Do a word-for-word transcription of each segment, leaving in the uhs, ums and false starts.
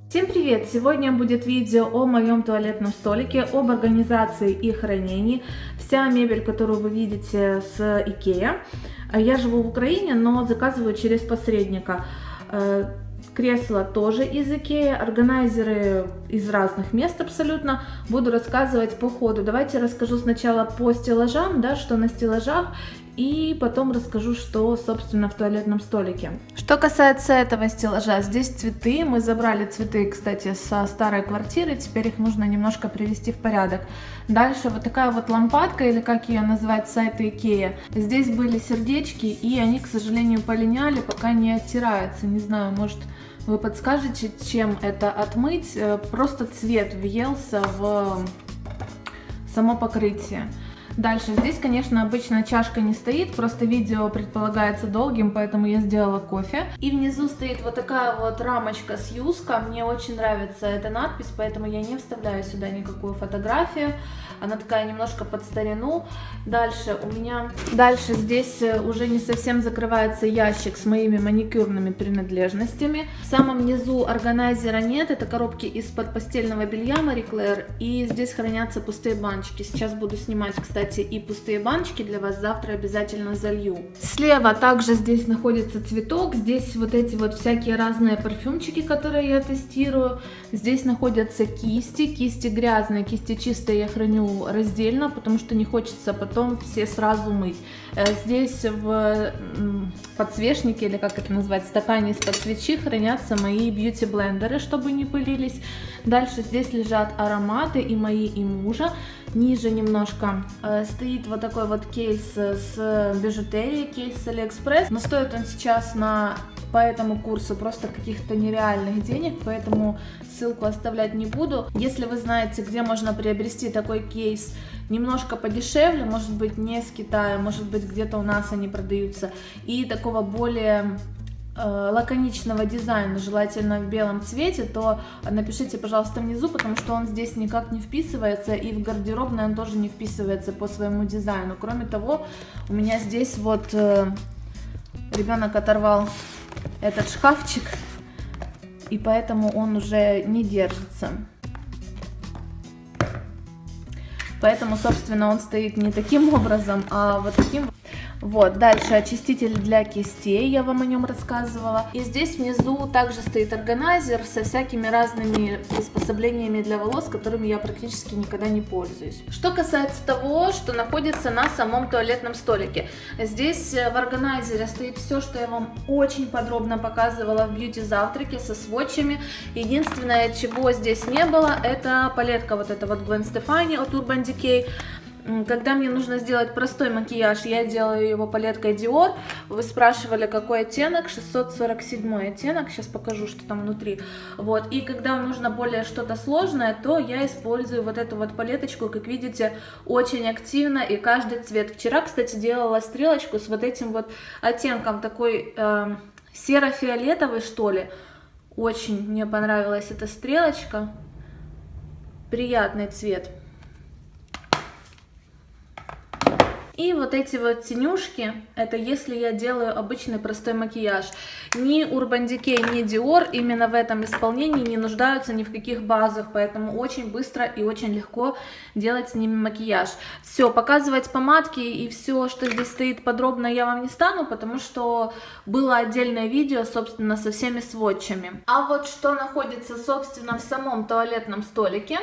Всем привет! Сегодня будет видео о моем туалетном столике, об организации и хранении. Вся мебель, которую вы видите с IKEA. Я живу в Украине, но заказываю через посредника. Кресла тоже из IKEA, органайзеры из разных мест абсолютно. Буду рассказывать по ходу. Давайте расскажу сначала по стеллажам, да, что на стеллажах, и потом расскажу, что, собственно, в туалетном столике. Что касается этого стеллажа, здесь цветы. Мы забрали цветы, кстати, со старой квартиры, теперь их нужно немножко привести в порядок. Дальше вот такая вот лампадка, или как ее назвать, с сайта IKEA. Здесь были сердечки, и они, к сожалению, полиняли, пока не оттираются. Не знаю, может, вы подскажете, чем это отмыть. Просто цвет въелся в само покрытие. Дальше, здесь, конечно, обычно чашка не стоит, просто видео предполагается долгим, поэтому я сделала кофе. И внизу стоит вот такая вот рамочка с Юска. Мне очень нравится эта надпись, поэтому я не вставляю сюда никакую фотографию. Она такая немножко под старину. Дальше у меня... Дальше здесь уже не совсем закрывается ящик с моими маникюрными принадлежностями. В самом низу органайзера нет, это коробки из-под постельного белья Marie Claire. И здесь хранятся пустые баночки. Сейчас буду снимать, кстати, и пустые баночки для вас, завтра обязательно залью. Слева также здесь находится цветок, здесь вот эти вот всякие разные парфюмчики, которые я тестирую. Здесь находятся кисти, кисти грязные, кисти чистые я храню раздельно, потому что не хочется потом все сразу мыть. Здесь в подсвечнике, или как это назвать, стакане из-под свечи хранятся мои бьюти-блендеры, чтобы не пылились. Дальше здесь лежат ароматы и мои, и мужа. Ниже немножко э, стоит вот такой вот кейс с бижутерией, кейс с AliExpress, но стоит он сейчас на по этому курсу просто каких-то нереальных денег, поэтому ссылку оставлять не буду. Если вы знаете, где можно приобрести такой кейс немножко подешевле, может быть не с Китая, может быть где-то у нас они продаются, и такого более лаконичного дизайна, желательно в белом цвете, то напишите, пожалуйста, внизу, потому что он здесь никак не вписывается, и в гардеробной он тоже не вписывается по своему дизайну. Кроме того, у меня здесь вот э, ребенок оторвал этот шкафчик, и поэтому он уже не держится. Поэтому, собственно, он стоит не таким образом, а вот таким. Вот, дальше очиститель для кистей, я вам о нем рассказывала. И здесь внизу также стоит органайзер со всякими разными приспособлениями для волос, которыми я практически никогда не пользуюсь. Что касается того, что находится на самом туалетном столике. Здесь в органайзере стоит все, что я вам очень подробно показывала в бьюти-завтраке со сводчами. Единственное, чего здесь не было, это палетка вот эта вот Gwen Stefani от Urban Decay. Когда мне нужно сделать простой макияж, я делаю его палеткой Dior. Вы спрашивали, какой оттенок, шестьсот сорок семь оттенок, сейчас покажу, что там внутри. Вот. И когда нужно более что-то сложное, то я использую вот эту вот палеточку, как видите, очень активно, и каждый цвет. Вчера, кстати, делала стрелочку с вот этим вот оттенком, такой э, серо-фиолетовый, что ли. Очень мне понравилась эта стрелочка, приятный цвет. И вот эти вот тенюшки, это если я делаю обычный простой макияж. Ни Urban Decay, ни Dior именно в этом исполнении не нуждаются ни в каких базах, поэтому очень быстро и очень легко делать с ними макияж. Все, показывать помадки и все, что здесь стоит подробно, я вам не стану, потому что было отдельное видео, собственно, со всеми сводчами. А вот что находится, собственно, в самом туалетном столике,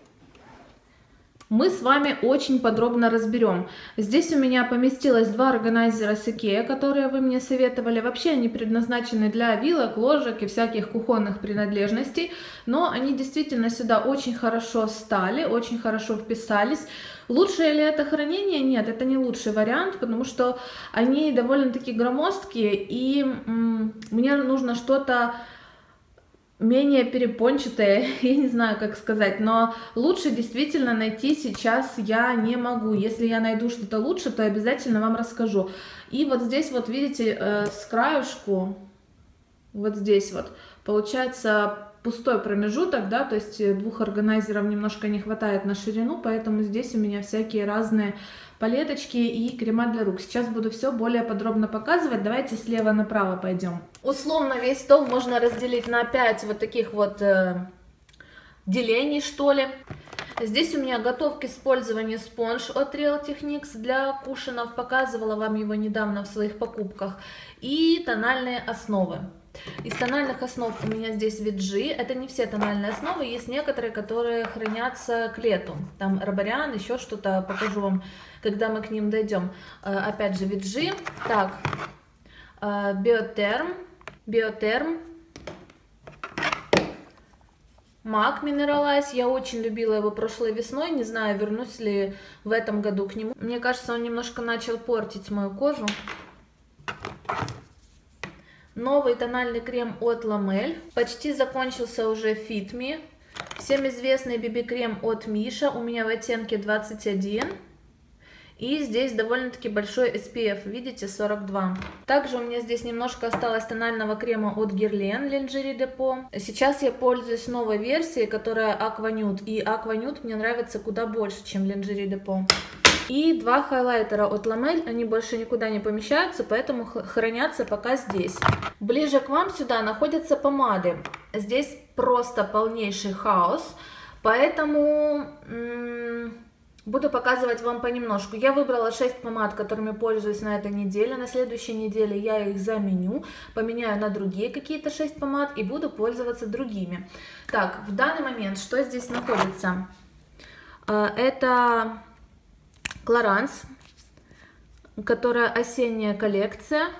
мы с вами очень подробно разберем. Здесь у меня поместилось два органайзера с IKEA, которые вы мне советовали. Вообще они предназначены для вилок, ложек и всяких кухонных принадлежностей, но они действительно сюда очень хорошо стали, очень хорошо вписались. Лучшее ли это хранение? Нет, это не лучший вариант, потому что они довольно-таки громоздкие, и мне нужно что-то менее перепончатые, я не знаю, как сказать, но лучше действительно найти сейчас я не могу. Если я найду что-то лучше, то обязательно вам расскажу. И вот здесь вот видите, с краюшку, вот здесь вот, получается пустой промежуток, да, то есть двух органайзеров немножко не хватает на ширину, поэтому здесь у меня всякие разные палеточки и крема для рук. Сейчас буду все более подробно показывать. Давайте слева направо пойдем. Условно весь стол можно разделить на пять вот таких вот э, делений, что ли. Здесь у меня готов к использованию спонж от Real Techniques для кушанов. Показывала вам его недавно в своих покупках. И тональные основы. Из тональных основ у меня здесь Виджи. Это не все тональные основы, есть некоторые, которые хранятся к лету. Там Робариан, еще что-то, покажу вам, когда мы к ним дойдем. Опять же Виджи. Так, Биотерм, Биотерм, Мак Mineralize. Я очень любила его прошлой весной, не знаю, вернусь ли в этом году к нему. Мне кажется, он немножко начал портить мою кожу. Новый тональный крем от Ламель. Почти закончился уже Fit Me. Всем известный би би-крем от Миша. У меня в оттенке двадцать один. И здесь довольно-таки большой эс пи эф, видите, сорок два. Также у меня здесь немножко осталось тонального крема от Guerlain Lingerie Depot. Сейчас я пользуюсь новой версией, которая Aqua Nude. И Aqua Nude мне нравится куда больше, чем Lingerie Depot. И два хайлайтера от Ламель, они больше никуда не помещаются, поэтому хранятся пока здесь. Ближе к вам сюда находятся помады. Здесь просто полнейший хаос, поэтому буду показывать вам понемножку. Я выбрала шесть помад, которыми пользуюсь на этой неделе. На следующей неделе я их заменю, поменяю на другие какие-то шесть помад и буду пользоваться другими. Так, в данный момент что здесь находится? Это Clarins, которая осенняя коллекция.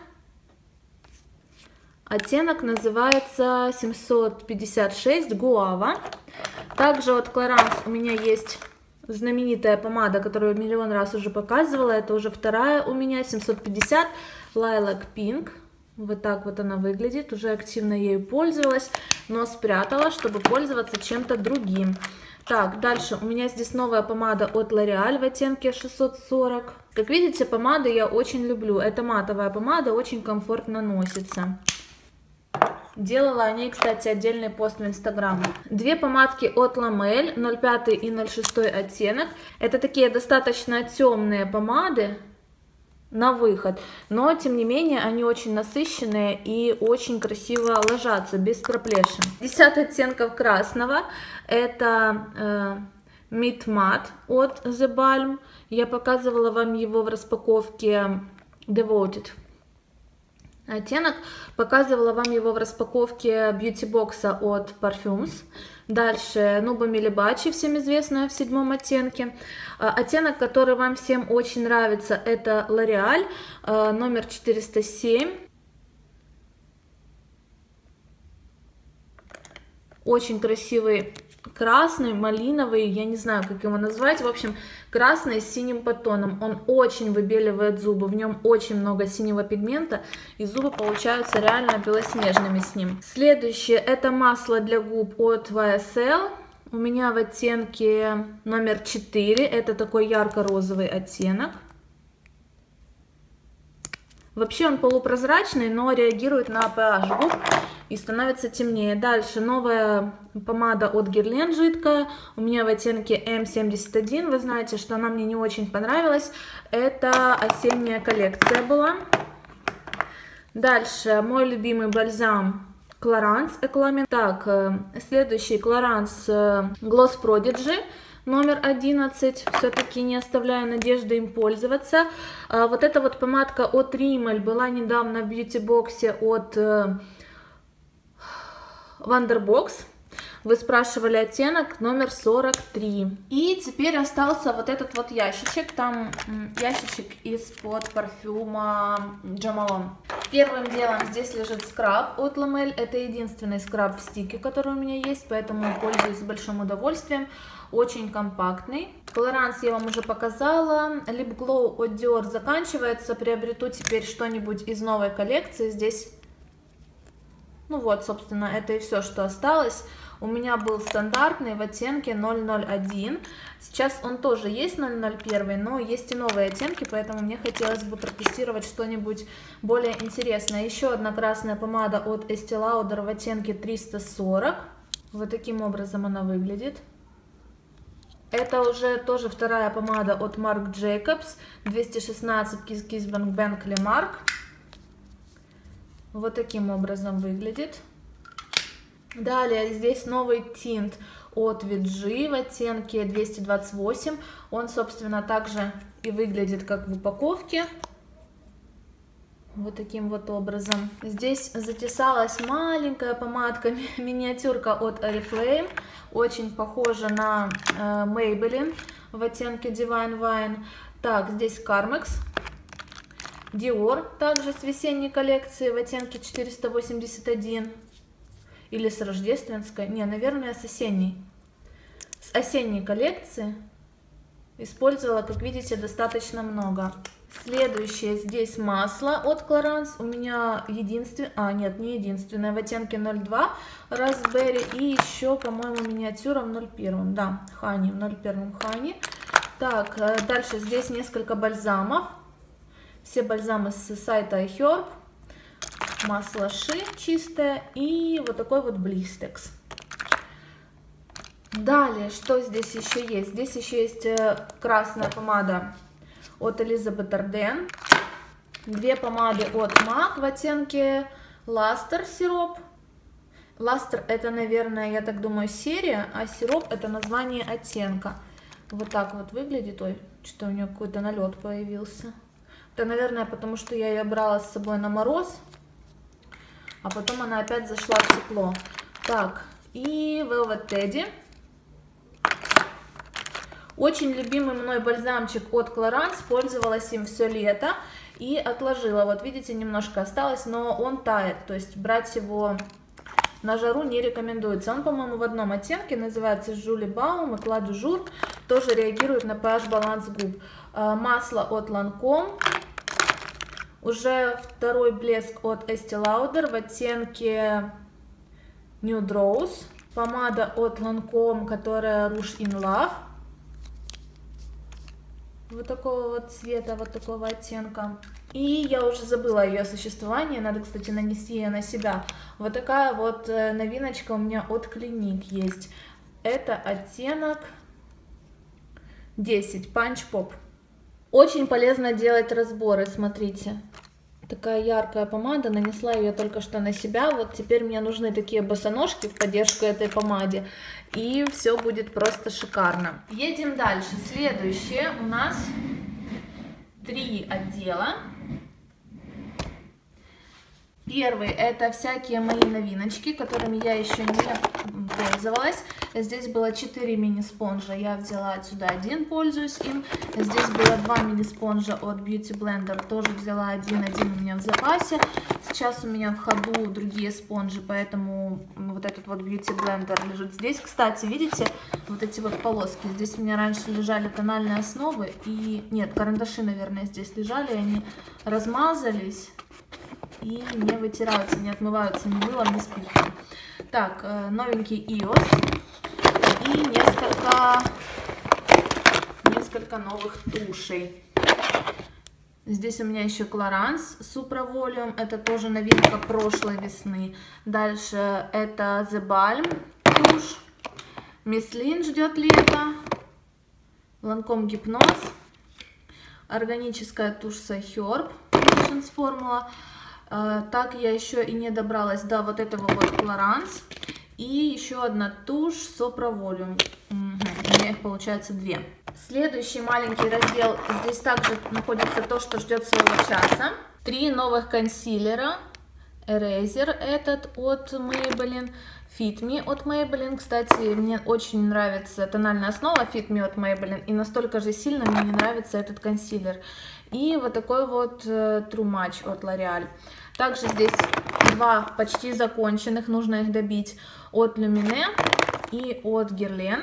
Оттенок называется семьсот пятьдесят шесть Гуава. Также от Clarins у меня есть знаменитая помада, которую миллион раз уже показывала. Это уже вторая у меня, семьсот пятьдесят Lilac Pink. Вот так вот она выглядит. Уже активно ею пользовалась, но спрятала, чтобы пользоваться чем-то другим. Так, дальше у меня здесь новая помада от L'Oreal в оттенке шестьсот сорок. Как видите, помады я очень люблю. Это матовая помада, очень комфортно носится. Делала о ней, кстати, отдельный пост в Инстаграм. Две помадки от Ламель, ноль пять и ноль шесть оттенок. Это такие достаточно темные помады на выход, но тем не менее они очень насыщенные и очень красиво ложатся, без проплешин. десять оттенков красного. Это э, Meet Matte от The Balm. Я показывала вам его в распаковке Devoted оттенок. Показывала вам его в распаковке Beauty Box от Parfums. Дальше Nuba Milibaci, всем известная, в седьмом оттенке. Оттенок, который вам всем очень нравится, это L'Oreal, номер четыреста семь. Очень красивый красный, малиновый, я не знаю, как его назвать. В общем, красный с синим подтоном. Он очень выбеливает зубы, в нем очень много синего пигмента, и зубы получаются реально белоснежными с ним. Следующее, это масло для губ от вай эс эл. У меня в оттенке номер четыре. Это такой ярко-розовый оттенок. Вообще он полупрозрачный, но реагирует на pH губ и становится темнее. Дальше новая помада от Guerlain жидкая. У меня в оттенке эм семьдесят один. Вы знаете, что она мне не очень понравилась. Это осенняя коллекция была. Дальше мой любимый бальзам Clarins Eclamin. Так, следующий Clarins Gloss Prodigy. Номер одиннадцать, все-таки не оставляю надежды им пользоваться. А, вот эта вот помадка от Rimmel была недавно в бьюти-боксе от э, Wonderbox. Вы спрашивали оттенок номер сорок три. И теперь остался вот этот вот ящичек. Там ящичек из-под парфюма Jo Malone. Первым делом здесь лежит скраб от Ламель. Это единственный скраб в стике, который у меня есть, поэтому пользуюсь с большим удовольствием. Очень компактный. Clarins я вам уже показала. Lip Glow от Dior заканчивается. Приобрету теперь что-нибудь из новой коллекции. Здесь, ну вот, собственно, это и все, что осталось. У меня был стандартный в оттенке ноль ноль один. Сейчас он тоже есть ноль ноль один, но есть и новые оттенки, поэтому мне хотелось бы протестировать что-нибудь более интересное. Еще одна красная помада от Estee Lauder в оттенке триста сорок. Вот таким образом она выглядит. Это уже тоже вторая помада от Marc Jacobs, двести шестнадцать Kiss Kiss Bang Bang Le Marc. Вот таким образом выглядит. Далее здесь новый тинт от ви джи в оттенке двести двадцать восемь. Он, собственно, также и выглядит как в упаковке. Вот таким вот образом. Здесь затесалась маленькая помадка, миниатюрка от Oriflame. Очень похожа на э, Maybelline в оттенке Divine Wine. Так, здесь Carmex. Dior, также с весенней коллекции в оттенке четыреста восемьдесят один. Или с рождественской. Не, наверное, с осенней. С осенней коллекции. Использовала, как видите, достаточно много. Следующее здесь масло от Clarins. У меня единственное, а нет, не единственное, в оттенке ноль два Raspberry. И еще, по-моему, миниатюра в ноль один. Да, Honey, в ноль один Honey. Так, дальше здесь несколько бальзамов. Все бальзамы с сайта iHerb. Масло Ши чистое и вот такой вот Blistex. Далее, что здесь еще есть? Здесь еще есть красная помада от Elizabeth Arden. Две помады от MAC в оттенке Luster сироп. Luster это, наверное, я так думаю, серия, а сироп это название оттенка. Вот так вот выглядит. Ой, что у нее какой-то налет появился. Это, наверное, потому что я ее брала с собой на мороз, а потом она опять зашла в тепло. Так, и Velvet Teddy. Очень любимый мной бальзамчик от Clarins. Пользовалась им все лето и отложила. Вот видите, немножко осталось, но он тает. То есть брать его на жару не рекомендуется. Он, по-моему, в одном оттенке, называется Julie Baum, Eclat du Jour. Тоже реагирует на pH-баланс губ. Масло от Lancome. Уже второй блеск от Estee Lauder в оттенке Nude Rose. Помада от Lancome, которая Rouge in Love. Вот такого вот цвета, вот такого оттенка. И я уже забыла ее существование. Надо, кстати, нанести ее на себя. Вот такая вот новиночка у меня от Clinique есть. Это оттенок десять, Punch Pop. Очень полезно делать разборы, смотрите. Такая яркая помада, нанесла ее только что на себя. Вот теперь мне нужны такие босоножки в поддержку этой помаде. И все будет просто шикарно. Едем дальше. Следующее у нас три отдела. Первый это всякие мои новиночки, которыми я еще не пользовалась. Здесь было четыре мини-спонжа, я взяла отсюда один, пользуюсь им. Здесь было два мини-спонжа от Beauty Blender, тоже взяла один, один у меня в запасе. Сейчас у меня в ходу другие спонжи, поэтому вот этот вот Beauty Blender лежит здесь. Кстати, видите, вот эти вот полоски, здесь у меня раньше лежали тональные основы, и нет, карандаши, наверное, здесь лежали, они размазались. И не вытираются, не отмываются ни мылом, ни спиртом. Так, новенький и о эс. И несколько, несколько новых тушей. Здесь у меня еще Clarins Supra Volume. Это тоже новинка прошлой весны. Дальше это The Balm тушь. Miss Lin ждет лето. Lancome Hypnose. Органическая тушь с iHerb. Patience Formula. Так я еще и не добралась до вот этого вот Clarins. И еще одна тушь Supra Volume. Угу. У меня их получается две. Следующий маленький раздел. Здесь также находится то, что ждет своего часа. Три новых консилера. Eraser этот от Maybelline. Fit Me от Maybelline. Кстати, мне очень нравится тональная основа Fit Me от Maybelline. И настолько же сильно мне не нравится этот консилер. И вот такой вот True Match от L'Oreal. Также здесь два почти законченных, нужно их добить, от Lumine и от Guerlain.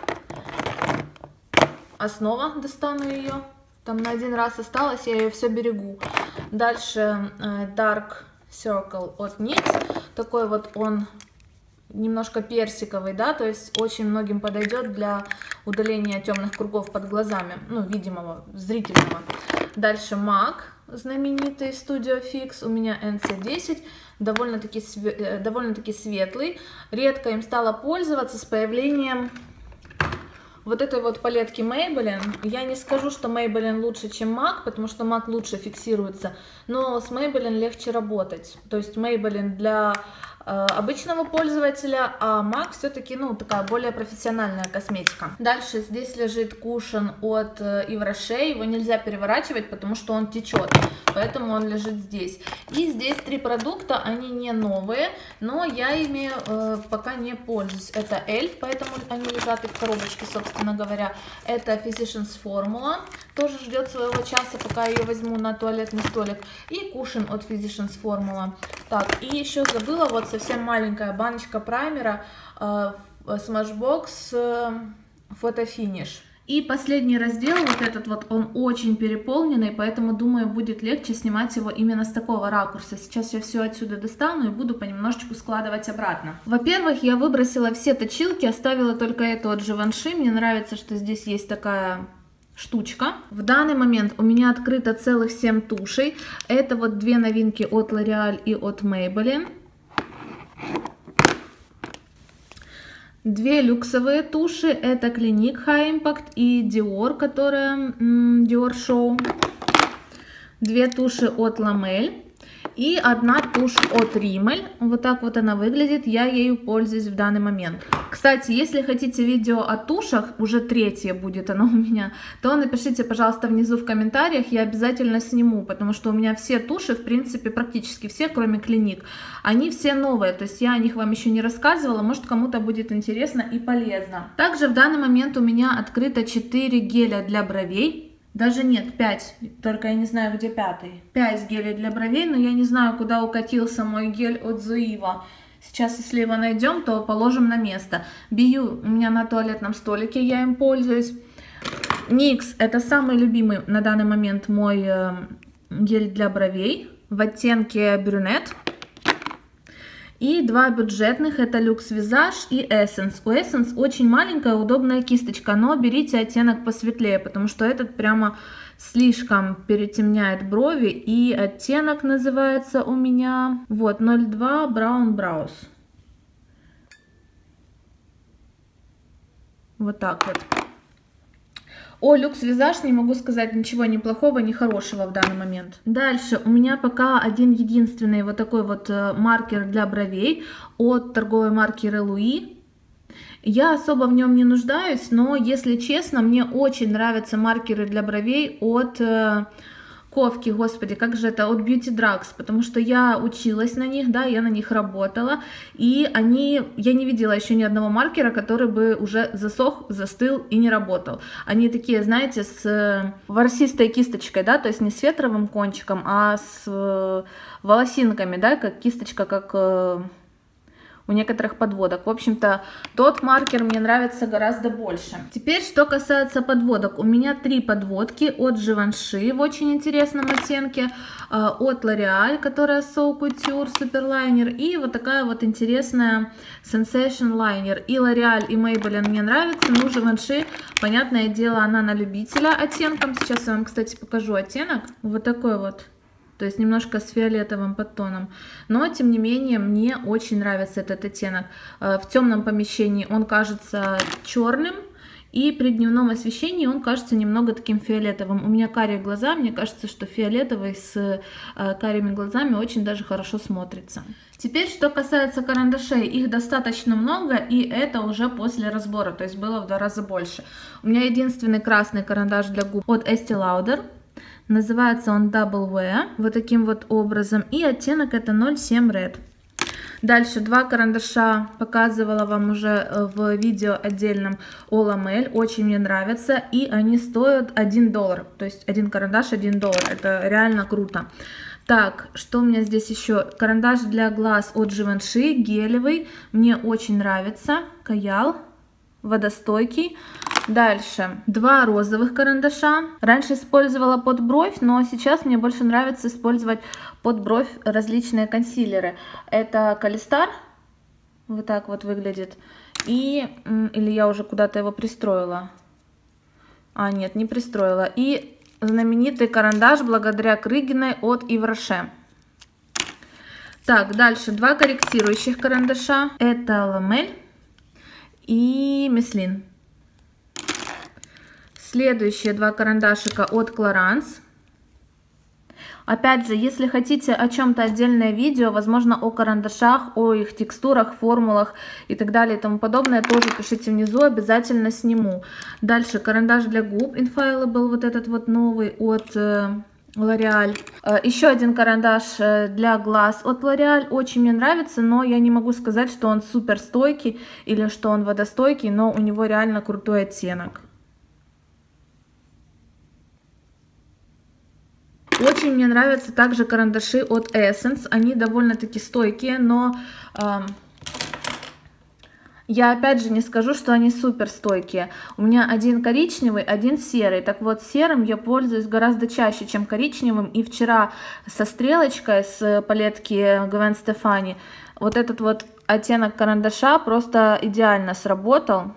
Основа, достану ее, там на один раз осталось, я ее все берегу. Дальше Dark Circle от никс, такой вот он немножко персиковый, да, то есть очень многим подойдет для удаления темных кругов под глазами, ну, видимого, зрительного. Дальше MAC знаменитый Studio Fix, у меня эн си десять, довольно-таки све довольно-таки светлый. Редко им стала пользоваться с появлением вот этой вот палетки Maybelline. Я не скажу, что Maybelline лучше, чем MAC, потому что MAC лучше фиксируется, но с Maybelline легче работать. То есть Maybelline для э, обычного пользователя, а MAC все-таки, ну, такая более профессиональная косметика. Дальше здесь лежит кушон от э, Yves Rocher. Его нельзя переворачивать, потому что он течет, поэтому он лежит здесь. И здесь три продукта, они не новые, но я ими э, пока не пользуюсь. Это эльф, поэтому они лежат и в коробочке, собственно говоря. Это Physicians Formula, тоже ждет своего часа, пока я ее возьму на туалетный столик. И кушон от Physicians Formula. Так, и еще забыла, вот совсем маленькая баночка праймера э, Smashbox э, Photo Finish. И последний раздел, вот этот вот, он очень переполненный, поэтому, думаю, будет легче снимать его именно с такого ракурса. Сейчас я все отсюда достану и буду понемножечку складывать обратно. Во-первых, я выбросила все точилки, оставила только эту от Givenchy. Мне нравится, что здесь есть такая штучка. В данный момент у меня открыто целых семь тушей. Это вот две новинки от L'Oreal и от Maybelline. Две люксовые туши, это Clinique High Impact и Dior, которая Dior Show. Две туши от Lamel и одна тушь от Rimmel. Вот так вот она выглядит, я ею пользуюсь в данный момент. Кстати, если хотите видео о тушах, уже третье будет оно у меня, то напишите, пожалуйста, внизу в комментариях, я обязательно сниму, потому что у меня все туши, в принципе, практически все, кроме Clinique, они все новые, то есть я о них вам еще не рассказывала, может, кому-то будет интересно и полезно. Также в данный момент у меня открыто четыре геля для бровей. Даже нет, пять, только я не знаю, где пятый. пять гелей для бровей, но я не знаю, куда укатился мой гель от Zoeva. Сейчас, если его найдем, то положим на место. Бию у меня на туалетном столике, я им пользуюсь. никс, это самый любимый на данный момент мой э, гель для бровей в оттенке брюнет. И два бюджетных, это Luxe Visage и Essence. У Essence очень маленькая, удобная кисточка, но берите оттенок посветлее, потому что этот прямо слишком перетемняет брови. И оттенок называется у меня вот ноль два Brown Brows. Вот так вот. О Luxe Visage не могу сказать ничего ни плохого, ни хорошего в данный момент. Дальше у меня пока один единственный вот такой вот маркер для бровей от торговой марки Relui. Я особо в нем не нуждаюсь, но если честно, мне очень нравятся маркеры для бровей от Ковки, господи, как же это, от Beauty Drugs, потому что я училась на них, да, я на них работала, и они, я не видела еще ни одного маркера, который бы уже засох, застыл и не работал. Они такие, знаете, с ворсистой кисточкой, да, то есть не с фетровым кончиком, а с волосинками, да, как кисточка, как у некоторых подводок. В общем-то, тот маркер мне нравится гораздо больше. Теперь, что касается подводок. У меня три подводки от Givenchy в очень интересном оттенке, от L'Oreal, которая So Couture Superliner, и вот такая вот интересная Sensation Liner. И L'Oreal, и Maybelline мне нравятся, но Givenchy, понятное дело, она на любителя оттенком. Сейчас я вам, кстати, покажу оттенок. Вот такой вот. То есть немножко с фиолетовым подтоном. Но, тем не менее, мне очень нравится этот оттенок. В темном помещении он кажется черным, и при дневном освещении он кажется немного таким фиолетовым. У меня карие глаза, мне кажется, что фиолетовый с карими глазами очень даже хорошо смотрится. Теперь, что касается карандашей, их достаточно много, и это уже после разбора, то есть было в два раза больше. У меня единственный красный карандаш для губ от Estee Lauder. Называется он Double Wear, вот таким вот образом, и оттенок это ноль семь Red. Дальше два карандаша показывала вам уже в видео отдельном о Lamel, очень мне нравятся, и они стоят один доллар, то есть один карандаш один доллар, это реально круто. Так, что у меня здесь еще? Карандаш для глаз от Givenchy, гелевый, мне очень нравится, Каял, водостойкий. Дальше два розовых карандаша. Раньше использовала под бровь, но сейчас мне больше нравится использовать под бровь различные консилеры. Это Калистар, вот так вот выглядит. И, или я уже куда-то его пристроила. А, нет, не пристроила. И знаменитый карандаш благодаря Крыгиной от Yves Rocher. Так, дальше два корректирующих карандаша. Это Ламель и Мислин. Следующие два карандашика от Clarins. Опять же, если хотите о чем-то отдельное видео, возможно, о карандашах, о их текстурах, формулах и так далее и тому подобное, тоже пишите внизу, обязательно сниму. Дальше карандаш для губ Infallible, вот этот вот новый от L'Oreal. Еще один карандаш для глаз от L'Oreal, очень мне нравится, но я не могу сказать, что он супер стойкий или что он водостойкий, но у него реально крутой оттенок. Очень мне нравятся также карандаши от Essence, они довольно-таки стойкие, но э, я опять же не скажу, что они супер стойкие. У меня один коричневый, один серый, так вот серым я пользуюсь гораздо чаще, чем коричневым, и вчера со стрелочкой с палетки Gwen Stefani вот этот вот оттенок карандаша просто идеально сработал.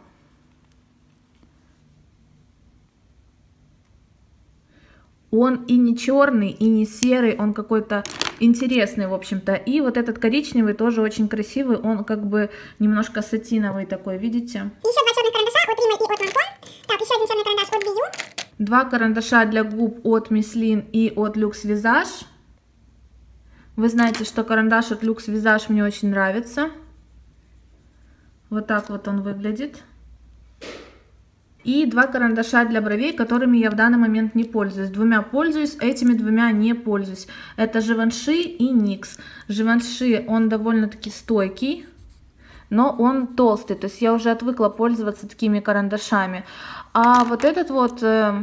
Он и не черный, и не серый, он какой-то интересный, в общем-то. И вот этот коричневый тоже очень красивый, он как бы немножко сатиновый такой, видите? Еще два черных карандаша от Rimmel и от Lancome. Так, еще один черный карандаш от Biu. Два карандаша для губ от Мислин и от Luxe Visage. Вы знаете, что карандаш от Luxe Visage мне очень нравится. Вот так вот он выглядит. И два карандаша для бровей, которыми я в данный момент не пользуюсь. Двумя пользуюсь, этими двумя не пользуюсь. Это Givenchy и никс. Givenchy, он довольно-таки стойкий, но он толстый. То есть я уже отвыкла пользоваться такими карандашами. А вот этот вот э,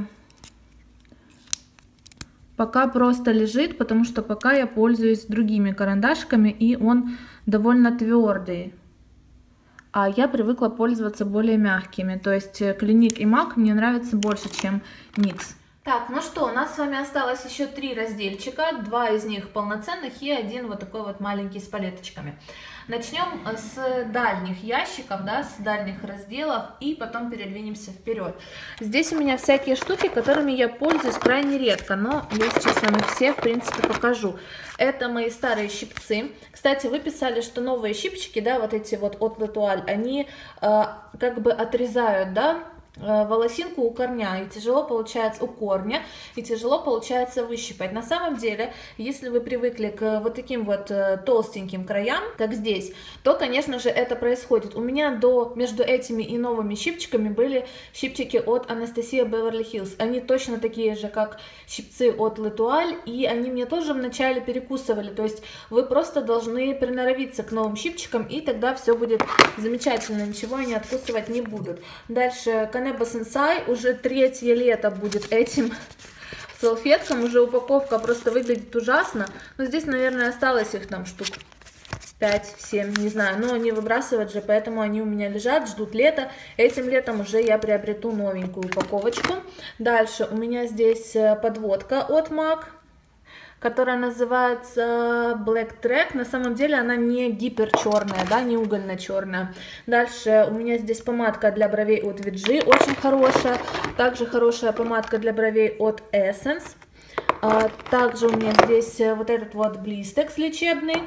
пока просто лежит, потому что пока я пользуюсь другими карандашками, и он довольно твердый. А я привыкла пользоваться более мягкими. То есть Clinique и MAC мне нравятся больше, чем никс. Так, ну что, у нас с вами осталось еще три разделчика. Два из них полноценных и один вот такой вот маленький с палеточками. Начнем с дальних ящиков, да, с дальних разделов, и потом передвинемся вперед. Здесь у меня всякие штуки, которыми я пользуюсь крайне редко, но я сейчас вам их все, в принципе, покажу. Это мои старые щипцы. Кстати, вы писали, что новые щипчики, да, вот эти вот от L'Etoile, они э, как бы отрезают, да, волосинку у корня, и тяжело получается у корня, и тяжело получается выщипать. На самом деле, если вы привыкли к вот таким вот толстеньким краям, как здесь, то, конечно же, это происходит. У меня до между этими и новыми щипчиками были щипчики от Anastasia Beverly Hills. Они точно такие же, как щипцы от L'Etoile, и они мне тоже вначале перекусывали. То есть вы просто должны приноровиться к новым щипчикам, и тогда все будет замечательно, ничего они откусывать не будут. Дальше Kanebo Sensai, уже третье лето будет этим салфеткам, уже упаковка просто выглядит ужасно, но здесь, наверное, осталось их там штук пять-семь, не знаю, но не выбрасывать же, поэтому они у меня лежат, ждут лета. Этим летом уже я приобрету новенькую упаковочку. Дальше у меня здесь подводка от MAC, которая называется Black Track. На самом деле она не гипер черная, да, не угольно черная. Дальше у меня здесь помадка для бровей от Виджи, очень хорошая. Также хорошая помадка для бровей от Essence. А, также у меня здесь вот этот вот Blistex лечебный.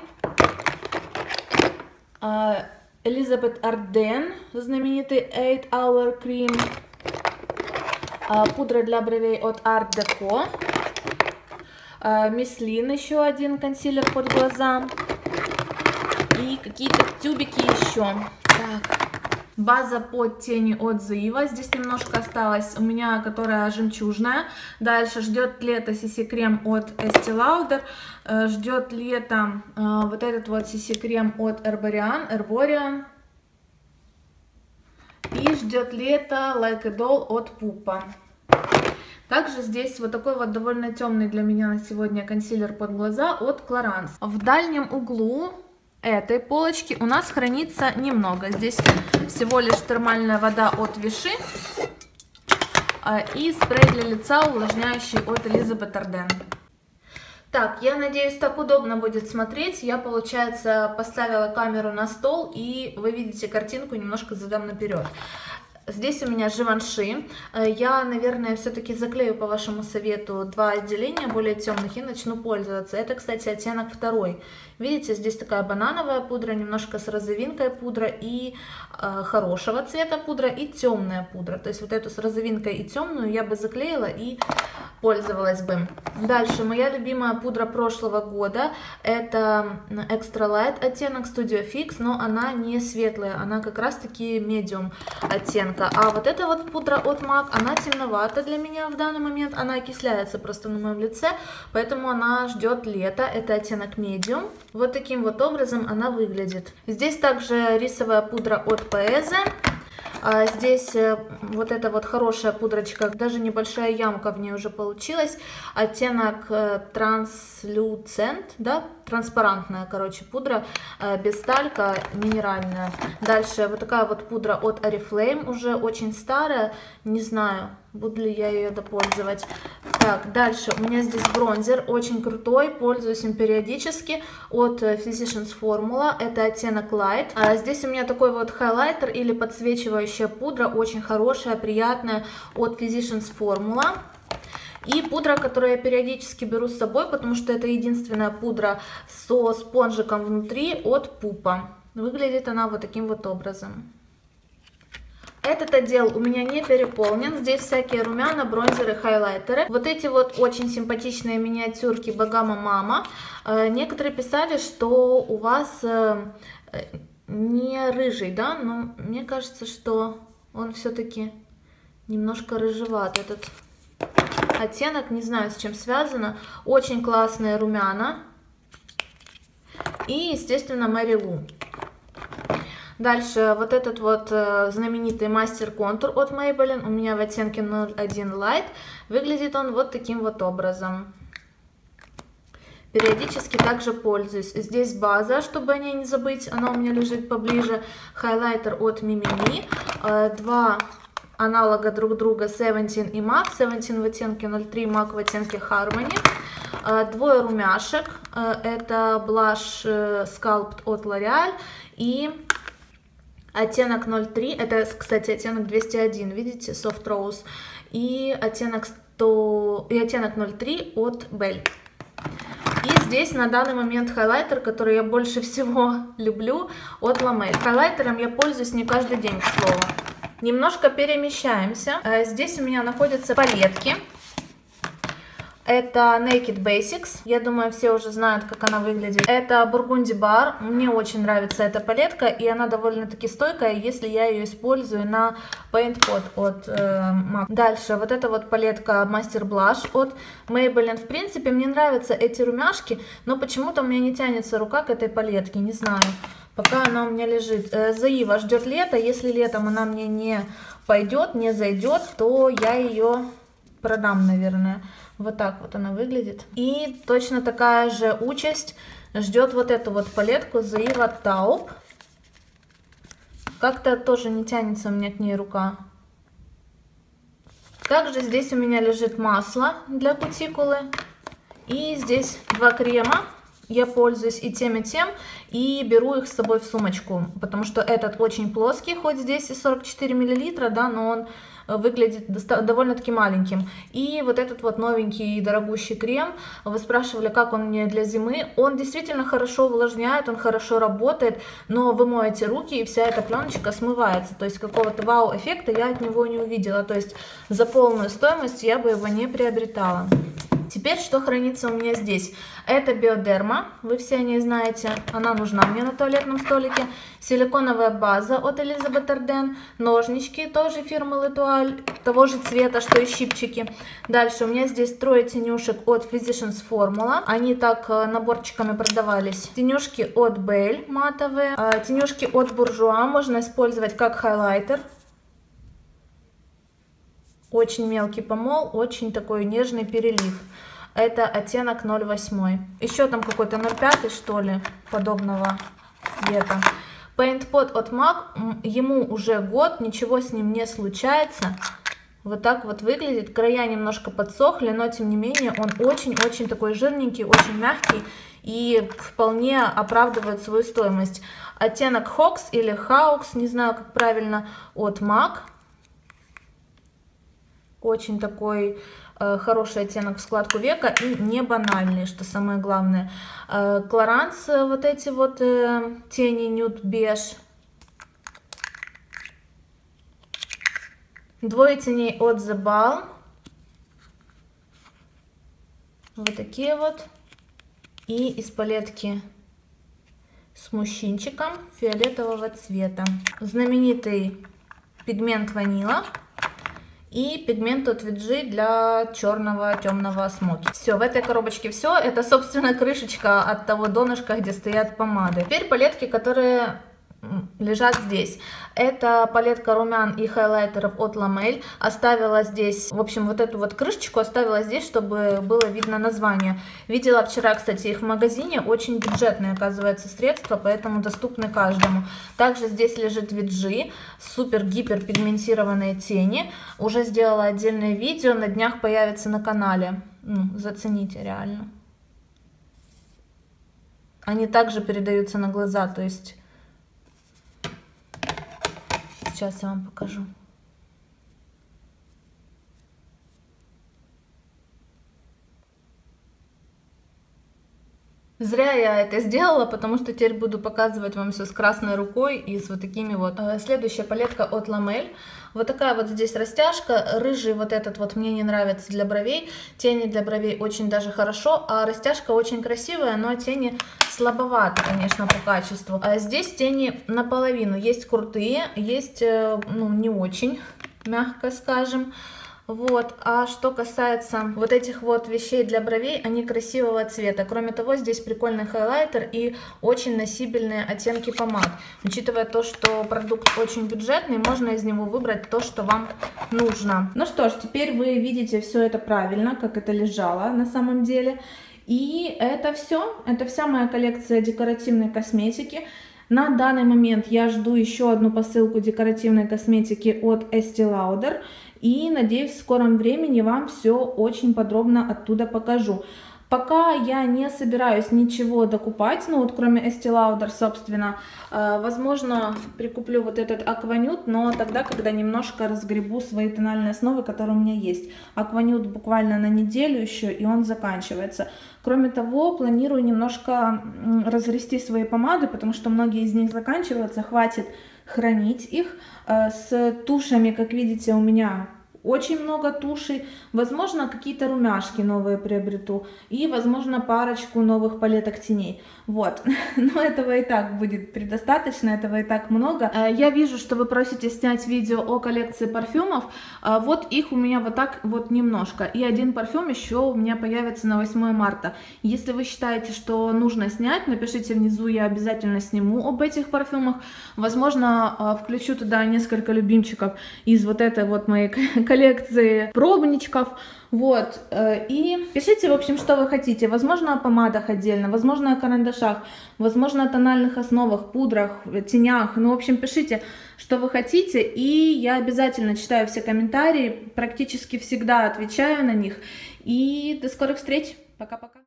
А, Elizabeth Arden, знаменитый eight hour Cream. А, пудра для бровей от Art Deco. Мислин, еще один консилер под глаза. И какие-то тюбики еще. Так. База под тени от Zoeva. Здесь немножко осталось у меня, которая жемчужная. Дальше ждет лето си си-крем от Estee Lauder. Ждет лето вот этот вот си си-крем от Herborian. Herborian. И ждет лето Like a Doll от Pupa. Также здесь вот такой вот довольно темный для меня на сегодня консилер под глаза от Clarins. В дальнем углу этой полочки у нас хранится немного. Здесь всего лишь термальная вода от Vichy и спрей для лица увлажняющий от Elizabeth Arden. Так, я надеюсь, так удобно будет смотреть. Я, получается, поставила камеру на стол, и вы видите картинку, немножко задам наперед. Здесь у меня Живанши. Я, наверное, все-таки заклею по вашему совету два отделения более темных и начну пользоваться. Это, кстати, оттенок второй. Видите, здесь такая банановая пудра, немножко с розовинкой пудра и э, хорошего цвета пудра и темная пудра. То есть вот эту с розовинкой и темную я бы заклеила и пользовалась бы. Дальше, моя любимая пудра прошлого года. Это Extra Light оттенок Studio Fix, но она не светлая, она как раз-таки medium оттенка. А вот эта вот пудра от MAC, она темновата для меня в данный момент, она окисляется просто на моем лице, поэтому она ждет лета. Это оттенок medium. Вот таким вот образом она выглядит. Здесь также рисовая пудра от Paese. А здесь вот эта вот хорошая пудрочка, даже небольшая ямка в ней уже получилась. Оттенок Translucent, да, транспарантная, короче, пудра, без талька, минеральная. Дальше вот такая вот пудра от Oriflame, уже очень старая, не знаю, буду ли я ее допользовать. Так, дальше у меня здесь бронзер, очень крутой, пользуюсь им периодически, от Physicians Formula, это оттенок Light. А здесь у меня такой вот хайлайтер или подсвечивающая пудра, очень хорошая, приятная, от Physicians Formula. И пудра, которую я периодически беру с собой, потому что это единственная пудра со спонжиком внутри от Пупа. Выглядит она вот таким вот образом. Этот отдел у меня не переполнен, здесь всякие румяна, бронзеры, хайлайтеры. Вот эти вот очень симпатичные миниатюрки Багама Мама. Некоторые писали, что у вас не рыжий, да, но мне кажется, что он все-таки немножко рыжеват, этот оттенок, не знаю, с чем связано. Очень классные румяна. И, естественно, Мэри Лу. Дальше вот этот вот э, знаменитый мастер контур от Maybelline у меня в оттенке ноль один Light. Выглядит он вот таким вот образом. Периодически также пользуюсь. Здесь база, чтобы о ней не забыть, она у меня лежит поближе. Хайлайтер от Mimimi. Э, два аналога друг друга семнадцать и MAC. семнадцать в оттенке ноль три, MAC в оттенке Harmony. Э, двое румяшек. Э, это Blush э, Sculpt от L'Oreal и оттенок ноль три, это, кстати, оттенок двести один, видите, Soft Rose, и оттенок, сто, и оттенок ноль три от Belle. И здесь на данный момент хайлайтер, который я больше всего люблю, от La Mer. Хайлайтером я пользуюсь не каждый день, к слову. Немножко перемещаемся. Здесь у меня находятся палетки. Это Naked Basics, я думаю, все уже знают, как она выглядит. Это Burgundy Bar, мне очень нравится эта палетка, и она довольно-таки стойкая, если я ее использую на Paint Pot от э, MAC. Дальше, вот эта вот палетка Master Blush от Maybelline. В принципе, мне нравятся эти румяшки, но почему-то у меня не тянется рука к этой палетке, не знаю, пока она у меня лежит. Э, Заива ждет лето, если летом она мне не пойдет, не зайдет, то я ее продам, наверное. Вот так вот она выглядит. И точно такая же участь ждет вот эту вот палетку Заива Taupe. Как-то тоже не тянется у меня к ней рука. Также здесь у меня лежит масло для кутикулы. И здесь два крема. Я пользуюсь и тем, и тем, и беру их с собой в сумочку, потому что этот очень плоский, хоть здесь и сорок четыре миллилитра, да, но он выглядит довольно-таки маленьким. И вот этот вот новенький дорогущий крем, вы спрашивали, как он мне для зимы, он действительно хорошо увлажняет, он хорошо работает, но вы моете руки, и вся эта пленочка смывается, то есть какого-то вау-эффекта я от него не увидела, то есть за полную стоимость я бы его не приобретала. Теперь, что хранится у меня здесь? Это Биодерма, вы все о ней знаете, она нужна мне на туалетном столике. Силиконовая база от Elizabeth Arden, ножнички, тоже фирмы L'Etoile, того же цвета, что и щипчики. Дальше у меня здесь трое тенюшек от Physicians Formula, они так наборчиками продавались. Тенюшки от Belle матовые, тенюшки от Bourjois можно использовать как хайлайтер. Очень мелкий помол, очень такой нежный перелив. Это оттенок ноль восемь. Еще там какой-то ноль пять, что ли, подобного цвета. Paint Pot от MAC, ему уже год, ничего с ним не случается. Вот так вот выглядит. Края немножко подсохли, но тем не менее он очень-очень такой жирненький, очень мягкий и вполне оправдывает свою стоимость. Оттенок Hawks или Hawks, не знаю, как правильно, от MAC. Очень такой э, хороший оттенок в складку века и не банальный, что самое главное. Э, Clarins, вот эти вот э, тени нюд беж. Двое теней от The Balm. Вот такие вот. И из палетки с мужчинчиком фиолетового цвета. Знаменитый пигмент ванила. И пигмент от ви джи для черного темного смоки. Все, в этой коробочке все. Это, собственно, крышечка от того донышка, где стоят помады. Теперь палетки, которые лежат здесь. Это палетка румян и хайлайтеров от Ламель. Оставила здесь, в общем, вот эту вот крышечку оставила здесь, чтобы было видно название. Видела вчера, кстати, их в магазине. Очень бюджетные, оказывается, средства, поэтому доступны каждому. Также здесь лежит ви джи, супер-гипер пигментированные тени. Уже сделала отдельное видео, на днях появится на канале. Ну, зацените реально. Они также передаются на глаза, то есть... Сейчас я вам покажу. Зря я это сделала, потому что теперь буду показывать вам все с красной рукой и с вот такими вот. Следующая палетка от Ламель. Вот такая вот здесь растяжка. Рыжий вот этот вот мне не нравится для бровей. Тени для бровей очень даже хорошо, а растяжка очень красивая, но тени слабоваты, конечно, по качеству. А здесь тени наполовину. Есть крутые, есть, ну, не очень, мягко скажем. Вот, а что касается вот этих вот вещей для бровей, они красивого цвета. Кроме того, здесь прикольный хайлайтер и очень носибельные оттенки помад. Учитывая то, что продукт очень бюджетный, можно из него выбрать то, что вам нужно. Ну что ж, теперь вы видите все это правильно, как это лежало на самом деле. И это все, это вся моя коллекция декоративной косметики. На данный момент я жду еще одну посылку декоративной косметики от Estee Lauder. И надеюсь, в скором времени вам все очень подробно оттуда покажу. Пока я не собираюсь ничего докупать, ну вот кроме Estee Lauder, собственно, э, возможно, прикуплю вот этот Aquanude, но тогда, когда немножко разгребу свои тональные основы, которые у меня есть. Aquanude буквально на неделю еще, и он заканчивается. Кроме того, планирую немножко разгрести свои помады, потому что многие из них заканчиваются, хватит хранить их. Э, с тушами, как видите, у меня... очень много тушей, возможно, какие-то румяшки новые приобрету и, возможно, парочку новых палеток теней. Вот, но этого и так будет предостаточно, этого и так много. Я вижу, что вы просите снять видео о коллекции парфюмов, вот их у меня вот так вот немножко. И один парфюм еще у меня появится на восьмое марта. Если вы считаете, что нужно снять, напишите внизу, я обязательно сниму об этих парфюмах. Возможно, включу туда несколько любимчиков из вот этой вот моей коллекции пробничков, вот, и пишите, в общем, что вы хотите, возможно, о помадах отдельно, возможно, о карандашах, возможно, о тональных основах, пудрах, тенях, ну, в общем, пишите, что вы хотите, и я обязательно читаю все комментарии, практически всегда отвечаю на них, и до скорых встреч, пока-пока.